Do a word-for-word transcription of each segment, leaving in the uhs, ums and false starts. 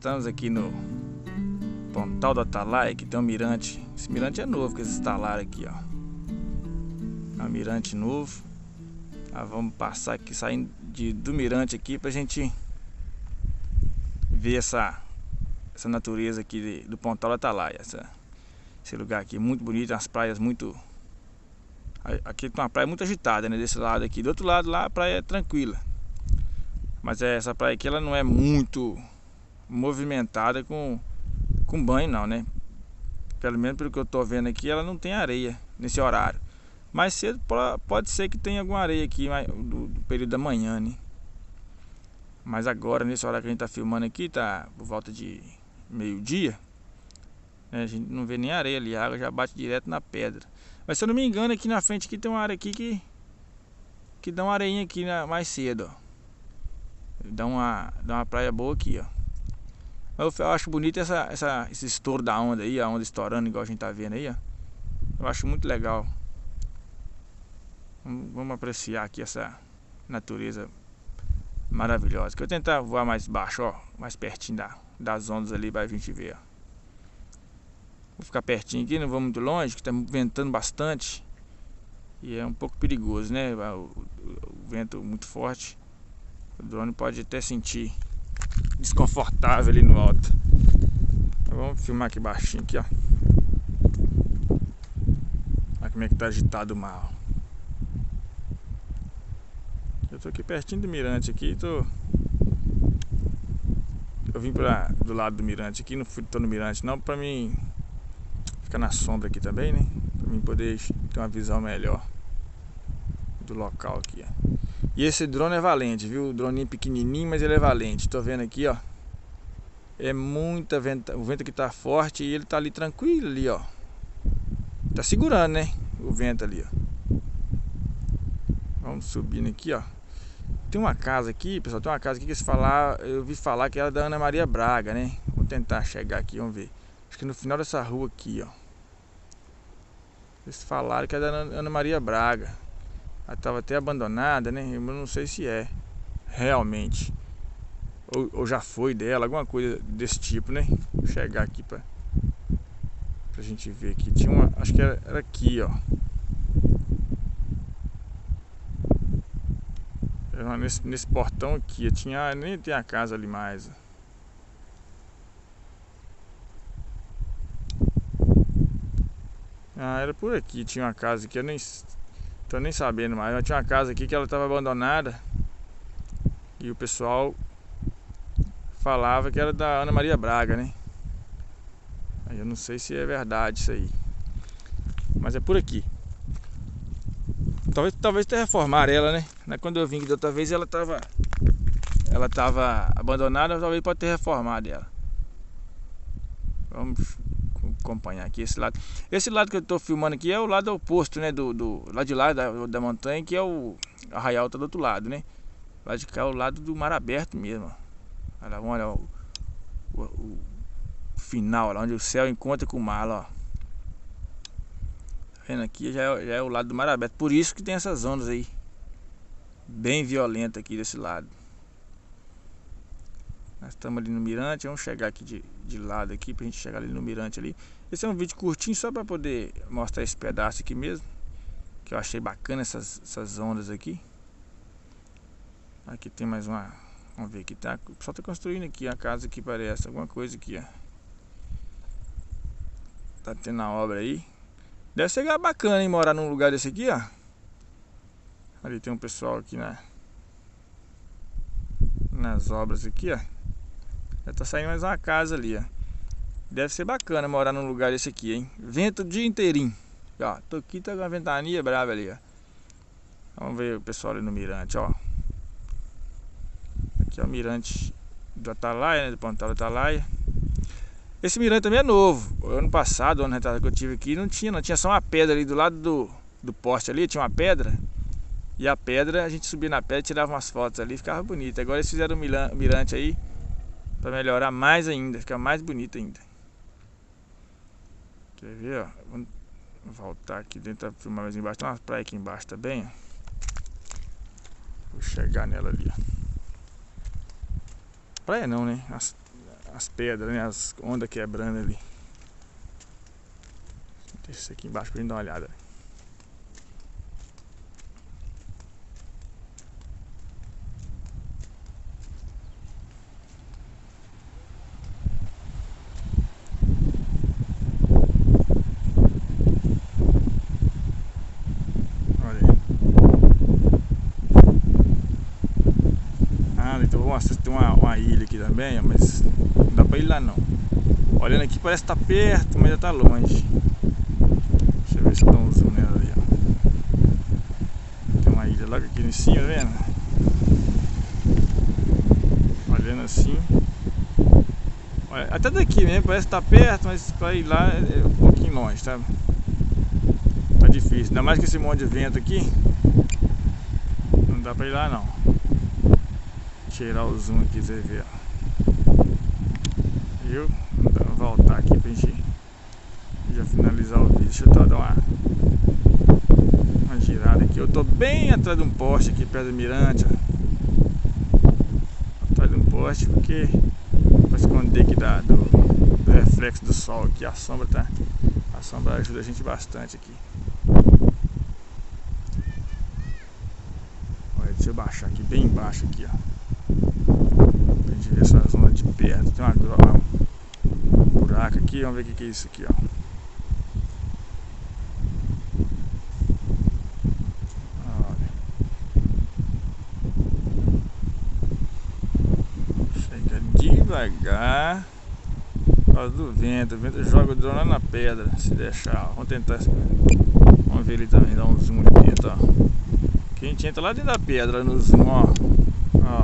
estamos aqui no Pontal do Atalaia, que tem um mirante. Esse mirante é novo que eles instalaram aqui, ó. É um mirante novo. Ah, vamos passar aqui, saindo de, do mirante aqui, pra gente ver essa, essa natureza aqui de, do Pontal do Atalaia. Essa, esse lugar aqui muito bonito, as praias muito... Aqui tem uma praia muito agitada, né? Desse lado aqui. Do outro lado lá a praia é tranquila. Mas essa praia aqui ela não é muito movimentada com, com banho não, né? Pelo menos pelo que eu tô vendo aqui, ela não tem areia nesse horário. Mais cedo pode ser que tenha alguma areia aqui do, do período da manhã, né? Mas agora, nesse horário que a gente tá filmando aqui, tá por volta de meio-dia, né? A gente não vê nem areia ali, a água já bate direto na pedra. Mas se eu não me engano, aqui na frente aqui tem uma área aqui que que dá uma areinha aqui na, mais cedo, ó. Dá uma, dá uma praia boa aqui, ó. Mas eu acho bonito essa, essa, esse estouro da onda aí, a onda estourando igual a gente tá vendo aí, ó. Eu acho muito legal. Vamos, vamos apreciar aqui essa natureza maravilhosa. Que eu vou tentar voar mais baixo, ó, mais pertinho da, das ondas ali pra gente ver, ó. Vou ficar pertinho aqui, não vou muito longe, que tá ventando bastante. E é um pouco perigoso, né? O, o, o vento muito forte. O drone pode até sentir desconfortável ali no alto. Então, vamos filmar aqui baixinho aqui, ó. Olha como é que tá agitado o mar. Eu tô aqui pertinho do mirante aqui, tô... Eu vim pra, do lado do mirante aqui, não fui, tô no mirante não, pra mim ficar na sombra aqui também, né? Pra mim poder ter uma visão melhor do local aqui, ó. E esse drone é valente, viu? O drone pequenininho, mas ele é valente. Tô vendo aqui, ó. É muita vento, o vento aqui tá forte e ele tá ali tranquilo ali, ó. Tá segurando, né? O vento ali, ó. Vamos subindo aqui, ó. Tem uma casa aqui, pessoal, tem uma casa aqui que se falar, eu ouvi falar que era da Ana Maria Braga, né? Vou tentar chegar aqui, vamos ver. Acho que no final dessa rua aqui, ó. Eles falaram que era da Ana Maria Braga. Ela estava até abandonada, né? Eu não sei se é realmente ou, ou já foi dela, alguma coisa desse tipo, né? Vou chegar aqui pra, pra gente ver aqui. Tinha uma, acho que era, era aqui, ó. Era nesse, nesse portão aqui. Tinha, nem tem a casa ali mais. Ah, era por aqui. Tinha uma casa que eu nem... Tô nem sabendo mais, mas tinha uma casa aqui que ela estava abandonada. E o pessoal falava que era da Ana Maria Braga, né? Aí eu não sei se é verdade isso aí. Mas é por aqui. Talvez, talvez tenha reformado ela, né? Quando eu vim aqui da outra vez ela estava Ela estava abandonada, talvez pode ter reformado ela. Vamos acompanhar aqui esse lado. Esse lado que eu estou filmando aqui é o lado oposto, né? Do, do lado de lá da, da montanha, que é o arraial, tá do outro lado, né? Lá de cá é o lado do mar aberto mesmo. Olha, olha o, o, o final, lá onde o céu encontra com o mar, ó. Tá vendo aqui? Já é, já é o lado do mar aberto. Por isso que tem essas ondas aí, bem violentas aqui desse lado. Nós estamos ali no mirante, vamos chegar aqui de, de lado aqui pra gente chegar ali no mirante ali. Esse é um vídeo curtinho só para poder mostrar esse pedaço aqui mesmo, que eu achei bacana essas, essas ondas aqui. Aqui tem mais uma, vamos ver aqui, tá? O pessoal tá construindo aqui a casa aqui, parece alguma coisa aqui, ó. Tá tendo a obra aí. Deve ser bacana, hein, morar num lugar desse aqui, ó. Ali tem um pessoal aqui na nas obras aqui, ó. Já tá saindo mais uma casa ali, ó. Deve ser bacana morar num lugar desse aqui, hein. Vento o dia inteirinho. Ó, tô aqui, tá com uma ventania brava ali, ó. Vamos ver o pessoal ali no mirante, ó. Aqui é o mirante do Atalaia, né, do Pontal do Atalaia. Esse mirante também é novo. O ano passado, o ano retrasado que eu tive aqui, não tinha, não tinha só uma pedra ali do lado do, do poste ali, tinha uma pedra. E a pedra, a gente subia na pedra, tirava umas fotos ali, ficava bonito. Agora eles fizeram o mirante aí para melhorar mais ainda, ficar mais bonito ainda. Quer ver, ó? Vamos voltar aqui dentro para filmar mais embaixo. Tem uma praia aqui embaixo também, ó. Vou chegar nela ali, ó. Praia não, né? as pedras, né? As ondas quebrando ali. Deixa isso aqui embaixo pra gente dar uma olhada. Tem uma, uma ilha aqui também, mas não dá pra ir lá não. Olhando aqui parece que tá perto, mas já tá longe. Deixa eu ver se eu dou um zoom nela ali, ó. Tem uma ilha logo aqui em cima, tá vendo? Olhando assim. Olha, até daqui mesmo parece que tá perto, mas pra ir lá é um pouquinho longe, tá? Tá difícil, ainda mais que esse monte de vento aqui. Não dá pra ir lá não. Tirar o zoom aqui, você ver, ó. Viu? Vou voltar aqui pra gente já finalizar o vídeo. Deixa eu dar uma, uma girada aqui. Eu tô bem atrás de um poste aqui perto do mirante, ó. Atrás de um poste porque pra esconder aqui da, do, do reflexo do sol aqui. A sombra tá. A sombra ajuda a gente bastante aqui. Olha, deixa eu baixar aqui bem embaixo aqui, ó. Pra gente ver essa zona de perto. Tem uma, uma um buraco aqui, vamos ver o que, que é isso aqui, ó. Olha. Chega devagar. Por causa do vento. O vento joga o drone lá na pedra. Se deixar, ó. Vamos tentar. Vamos ver ele também, dar um zoom ali dentro, ó. Que a gente entra lá dentro da pedra no zoom, ó. Ó.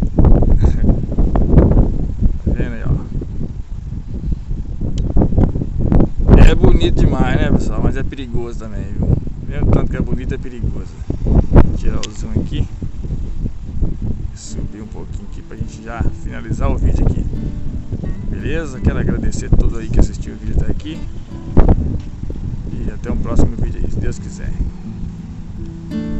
É bonito demais, né, pessoal? Mas é perigoso também, viu? Mesmo tanto que é bonito, é perigoso. Vou tirar o zoom aqui. Subir um pouquinho aqui pra gente já finalizar o vídeo aqui. Beleza? Quero agradecer a todos aí que assistiu o vídeo até aqui. E até um próximo vídeo aí, se Deus quiser.